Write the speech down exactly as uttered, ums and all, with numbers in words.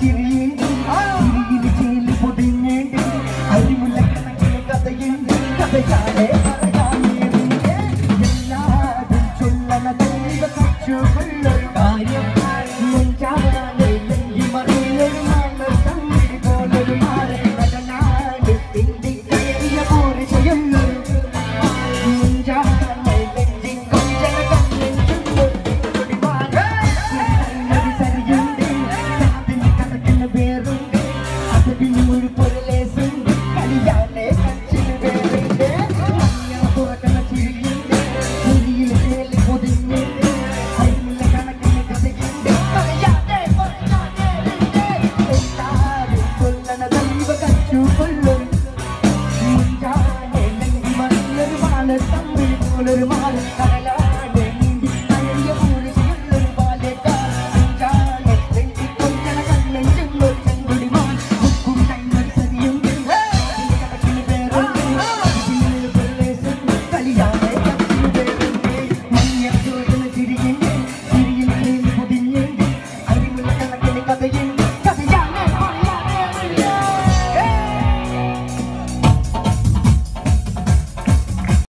ചിരിയുണ്ട് ചിരിയിൽ ചേലി പൊതിഞ്ഞേണ്ട് അരിമുല്ല കണക്കിന് കഥയുണ്ട് കഥയാലെ പറയാനേറുണ്ട് എല്ലാവരും ചൊല്ലണ ദൈവ കച്ചുകൊള്ളൊരു കാര്യം നെഞ്ചാവാലെ ലെങ്കി മറിയൊരു മാങ്ങ തമ്മിൽ പോലൊരു മാറി നടനാട് പിന്തി കയറിയ പോലെ ചെയ്യുള്ളൊരു നെഞ്ചാവാലെ ലെഞ്ചി കൊഞ്ചന കണ്ണിൻ ചുണ്ടൊരു മാങ്ങ സരിയുണ്ട് സാധിന് കണക്കിന് പേരുണ്ട് അത് പിന്നെ ഒരു പൊരലേസുണ്ട് കളിയാലെ കച്ചിന് പേരുണ്ട് മഞ്ഞ തുറക്കണ ചിരിയുണ്ട് ചിരിയിൽ ചേലി പൊതിഞ്ഞുണ്ട് അരിമുല്ല കണക്കിന് കഥയുണ്ട് കളിയാലെ പറയാനേറുണ്ട് എല്ലാവരും കൊല്ലണ ദൈവ കച്ചുകൊള്ളൊരു മുഞ്ചാലെ ലെങ്കി മറിയൊരു മാല തമ്മിൽ പോലൊരു മാല കടലാ